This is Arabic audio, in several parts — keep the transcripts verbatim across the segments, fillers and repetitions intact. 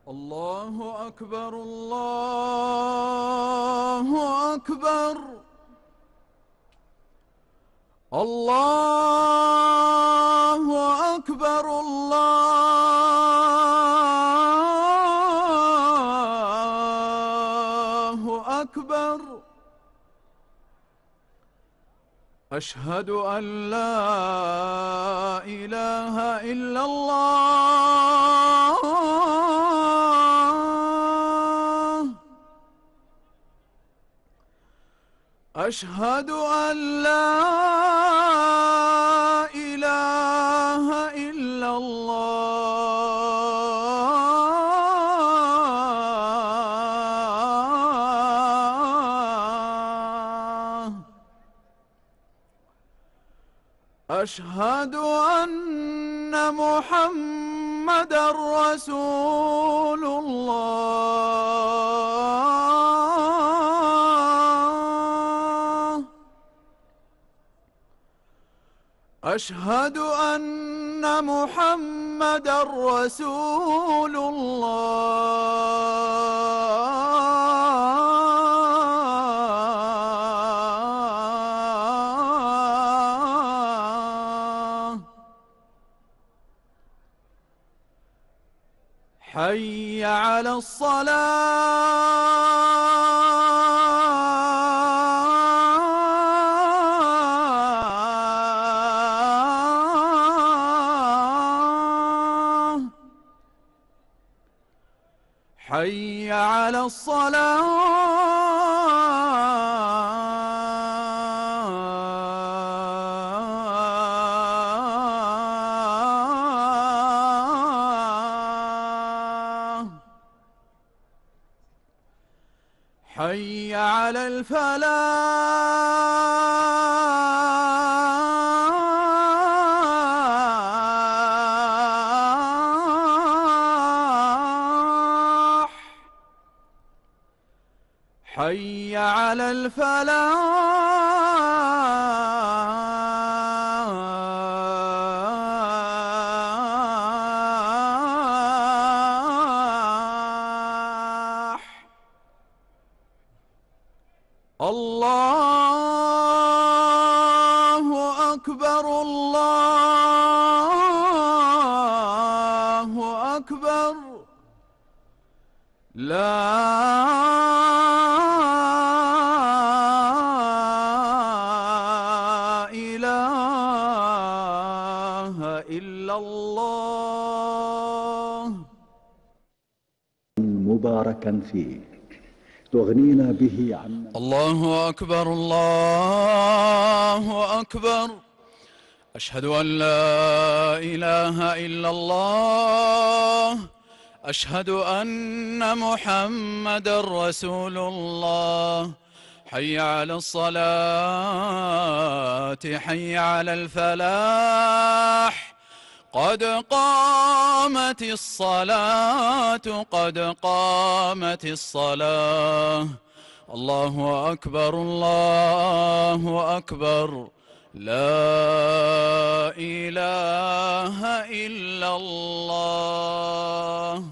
الله أكبر الله أكبر الله أكبر الله أكبر. أشهد أن لا إله إلا الله أشهد أن لا إله إلا الله أشهد أن محمدًا رسول الله أشهد أن محمدًا رسول الله. حي على الصلاة حي على الصلاة حي على الفلاح حي على الفلاح. الله أكبر الله أكبر. لا إله إلا الله. مباركا فيه تغنينا به عن الله أكبر الله أكبر. أشهد أن لا إله إلا الله أشهد أن محمدًا رسول الله. حي على الصلاة حي على الفلاح قد قامت الصلاة قد قامت الصلاة. الله أكبر الله أكبر. لا إله إلا الله.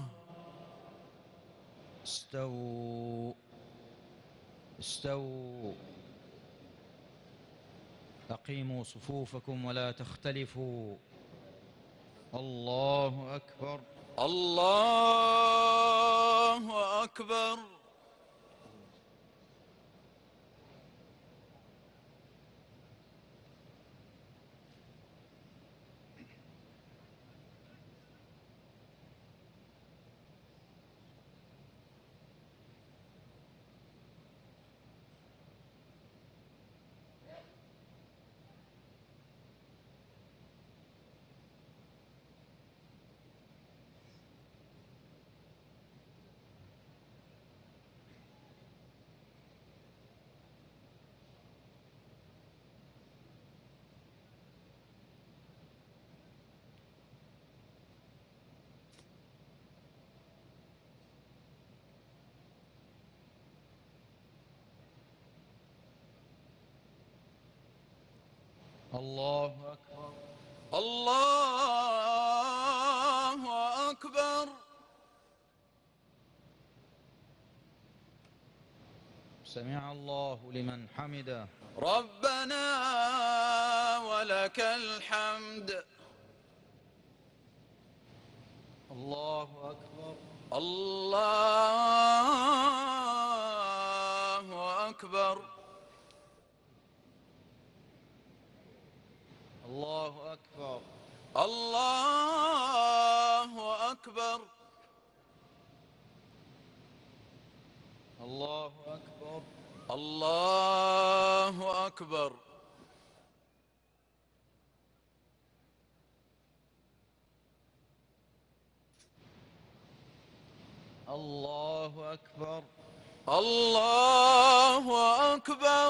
استووا استووا أقيموا صفوفكم ولا تختلفوا. الله أكبر الله أكبر. الله أكبر الله أكبر. سمع الله لمن حمده. ربنا ولك الحمد. الله أكبر. الله أكبر. الله أكبر. الله أكبر. الله أكبر. الله أكبر. الله أكبر. الله أكبر.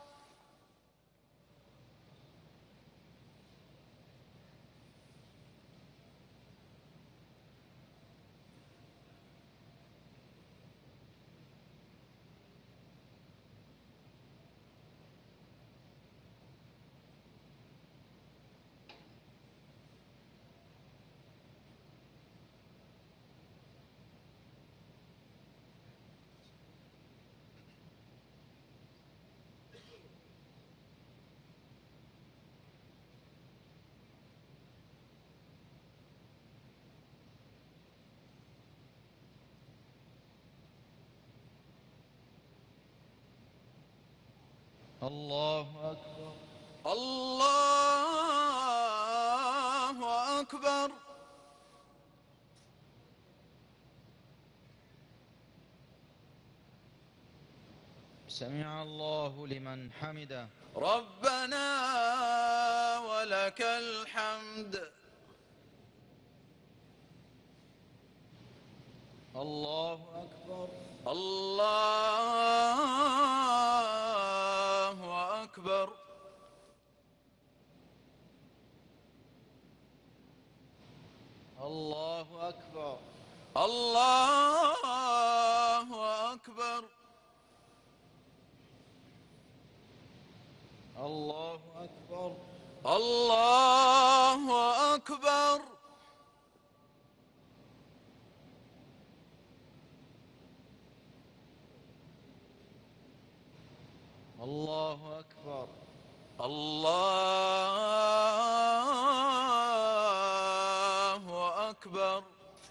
الله أكبر. الله أكبر. سمع الله لمن حمده. ربنا ولك الحمد. الله أكبر. الله أكبر. الله أكبر. الله أكبر. الله أكبر. الله أكبر. الله أكبر. الله أكبر.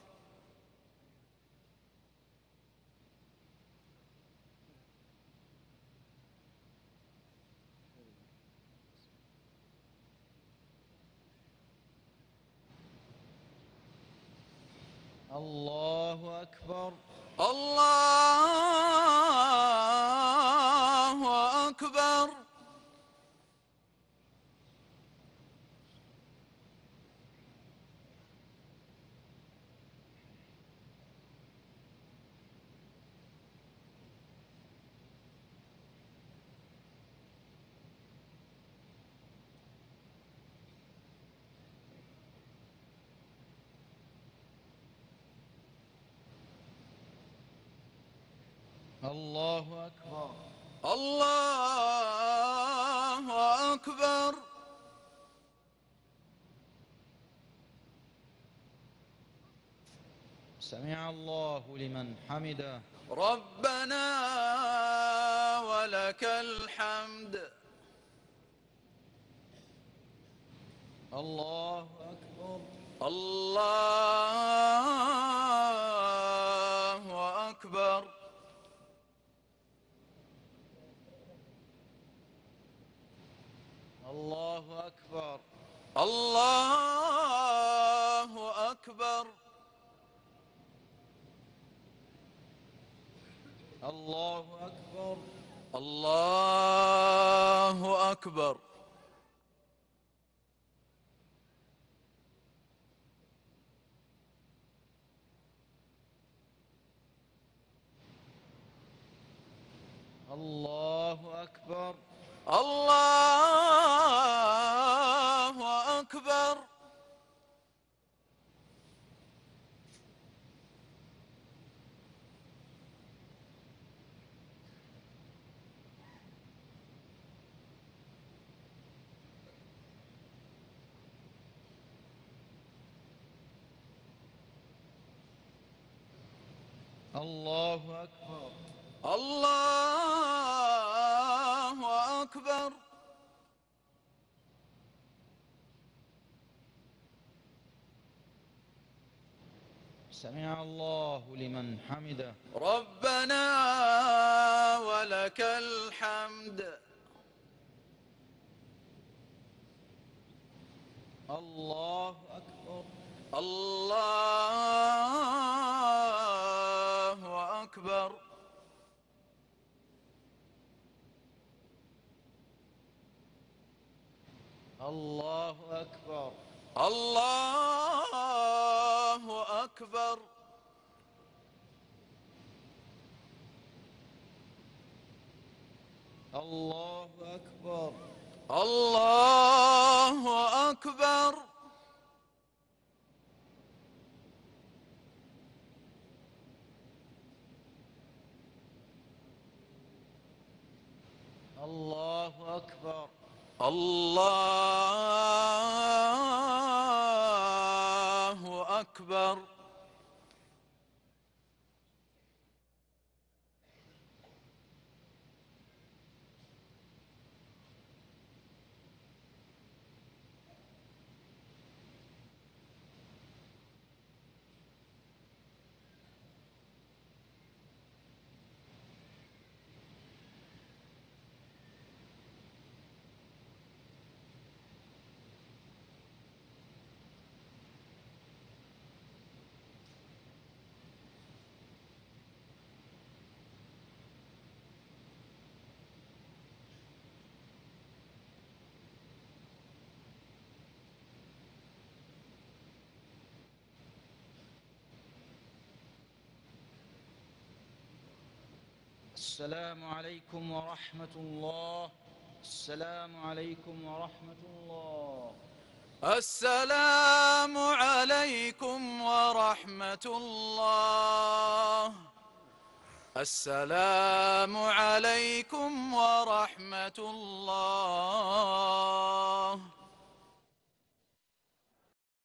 الله أكبر. الله أكبر. الله أكبر. الله أكبر. سمع الله لمن حمده. ربنا ولك الحمد. الله أكبر. الله أكبر. الله أكبر. الله أكبر. الله أكبر. الله أكبر. الله أكبر. الله أكبر. الله أكبر. الله سمع الله لمن حمده. ربنا ولك الحمد. الله أكبر. الله أكبر. الله أكبر. الله أكبر. الله أكبر. الله أكبر. الله أكبر. الله أكبر. السلام عليكم ورحمة الله. السلام عليكم ورحمة الله. السلام عليكم ورحمة الله. السلام عليكم ورحمة الله.